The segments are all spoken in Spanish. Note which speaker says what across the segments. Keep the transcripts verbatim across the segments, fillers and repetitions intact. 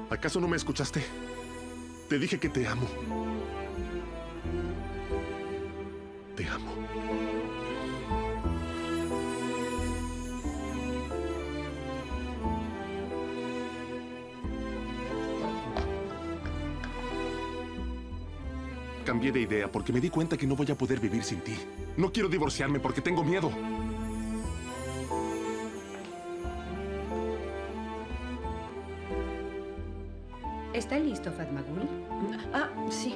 Speaker 1: ¿Acaso no me escuchaste? Te dije que te amo. Te amo. Cambié de idea porque me di cuenta que no voy a poder vivir sin ti. No quiero divorciarme porque tengo miedo.
Speaker 2: ¿Está listo, Fatmagul?
Speaker 3: Ah, sí.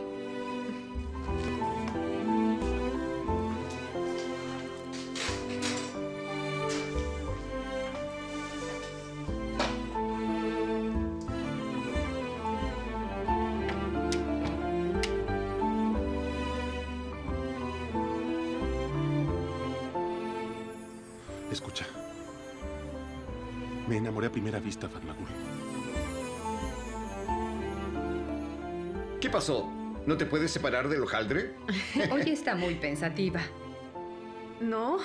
Speaker 1: Escucha. Me enamoré a primera vista, Fatmagul.
Speaker 4: ¿Qué pasó? ¿No te puedes separar del hojaldre?
Speaker 2: Hoy está muy pensativa.
Speaker 3: No.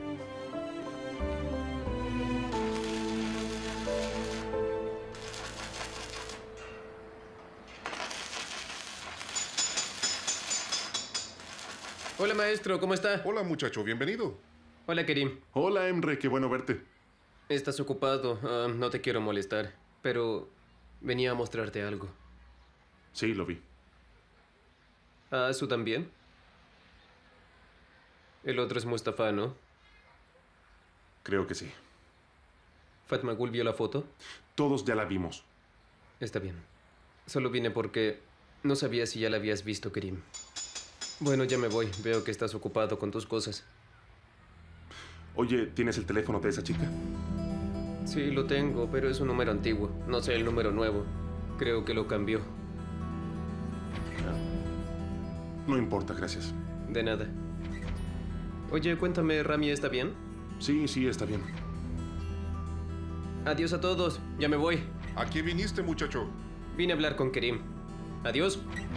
Speaker 5: Hola, maestro, ¿cómo está?
Speaker 1: Hola, muchacho, bienvenido.
Speaker 5: Hola, Kerim.
Speaker 1: Hola, Emre, qué bueno verte.
Speaker 5: Estás ocupado. Ah, no te quiero molestar, pero venía a mostrarte algo.
Speaker 1: Sí, lo vi.
Speaker 5: ¿Ah, Asu también? El otro es Mustafa, ¿no?
Speaker 1: Creo que sí.
Speaker 5: ¿Fatmagul vio la foto?
Speaker 1: Todos ya la vimos.
Speaker 5: Está bien. Solo vine porque no sabía si ya la habías visto, Kerim. Bueno, ya me voy. Veo que estás ocupado con tus cosas.
Speaker 1: Oye, ¿tienes el teléfono de esa chica?
Speaker 5: Sí, lo tengo, pero es un número antiguo. No sé el número nuevo. Creo que lo cambió.
Speaker 1: No importa, gracias.
Speaker 5: De nada. Oye, cuéntame, ¿Rami está bien?
Speaker 1: Sí, sí, está bien.
Speaker 5: Adiós a todos. Ya me voy.
Speaker 1: ¿A qué viniste, muchacho?
Speaker 5: Vine a hablar con Kerim. Adiós.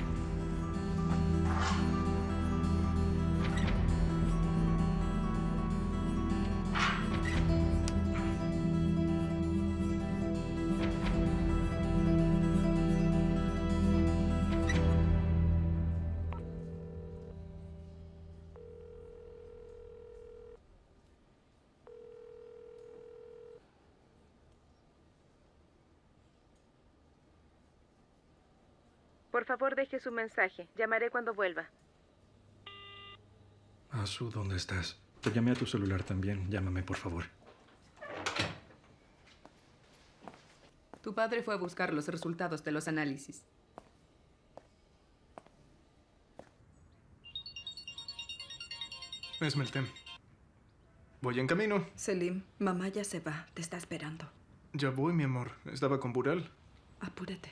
Speaker 6: Por favor, deje su mensaje. Llamaré cuando vuelva.
Speaker 7: Asu, ¿dónde estás? Te llamé a tu celular también. Llámame, por favor.
Speaker 2: Tu padre fue a buscar los resultados de los análisis.
Speaker 7: Es Meltem. Voy en camino.
Speaker 3: Selim, mamá ya se va. Te está esperando.
Speaker 7: Ya voy, mi amor. Estaba con Bural.
Speaker 3: Apúrate.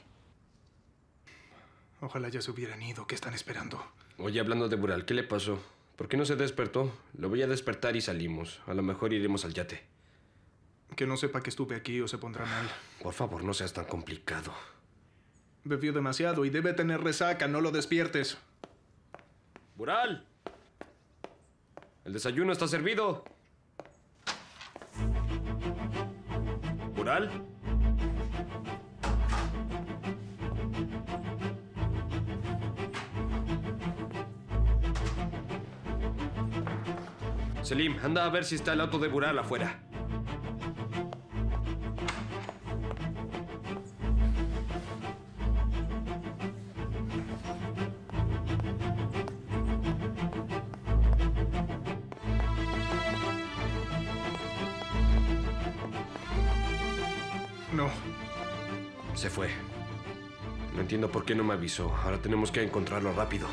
Speaker 7: Ojalá ya se hubieran ido. ¿Qué están esperando?
Speaker 5: Oye, hablando de Bural, ¿qué le pasó? ¿Por qué no se despertó? Lo voy a despertar y salimos. A lo mejor iremos al yate.
Speaker 7: Que no sepa que estuve aquí o se pondrá mal.
Speaker 5: Por favor, no seas tan complicado.
Speaker 7: Bebió demasiado y debe tener resaca. No lo despiertes.
Speaker 5: ¡Bural! El desayuno está servido. ¿Bural? Selim, anda a ver si está el auto de Bural afuera.
Speaker 7: No.
Speaker 5: Se fue. No entiendo por qué no me avisó. Ahora tenemos que encontrarlo rápido.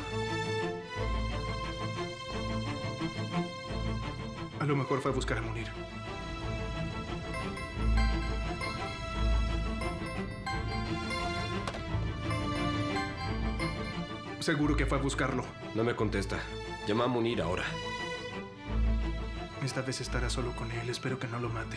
Speaker 7: A lo mejor fue a buscar a Munir. Seguro que fue a buscarlo.
Speaker 5: No me contesta. Llama a Munir ahora.
Speaker 7: Esta vez estará solo con él. Espero que no lo mate.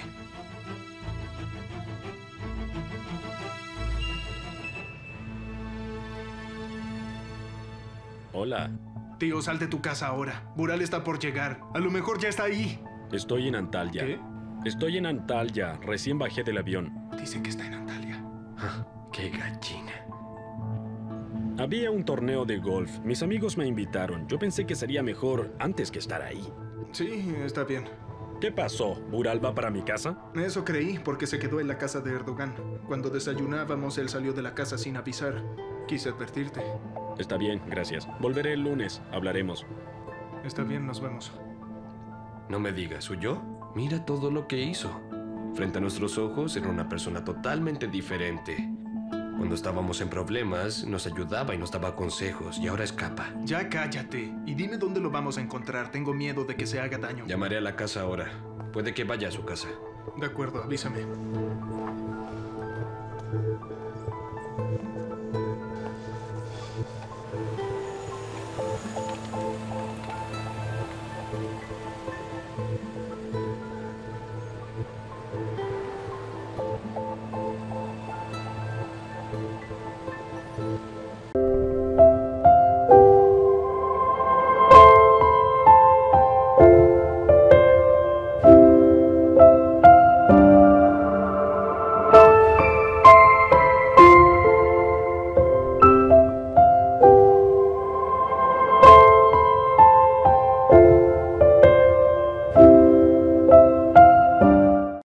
Speaker 8: Hola.
Speaker 7: Tío, sal de tu casa ahora. Bural está por llegar. A lo mejor ya está ahí.
Speaker 8: Estoy en Antalya.
Speaker 7: ¿Qué?
Speaker 8: Estoy en Antalya. Recién bajé del avión.
Speaker 7: Dice que está en Antalya.
Speaker 8: Qué gallina.
Speaker 9: Había un torneo de golf. Mis amigos me invitaron. Yo pensé que sería mejor antes que estar ahí.
Speaker 7: Sí, está bien.
Speaker 9: ¿Qué pasó? ¿Bural va para mi casa?
Speaker 7: Eso creí, porque se quedó en la casa de Erdogan. Cuando desayunábamos, él salió de la casa sin avisar. Quise advertirte.
Speaker 9: Está bien, gracias. Volveré el lunes. Hablaremos.
Speaker 7: Está bien, nos vemos.
Speaker 8: No me digas, ¿huyó? Mira todo lo que hizo. Frente a nuestros ojos era una persona totalmente diferente. Cuando estábamos en problemas, nos ayudaba y nos daba consejos, y ahora escapa.
Speaker 7: Ya cállate. Y dime dónde lo vamos a encontrar. Tengo miedo de que se haga daño.
Speaker 8: Llamaré a la casa ahora. Puede que vaya a su casa.
Speaker 7: De acuerdo, avísame.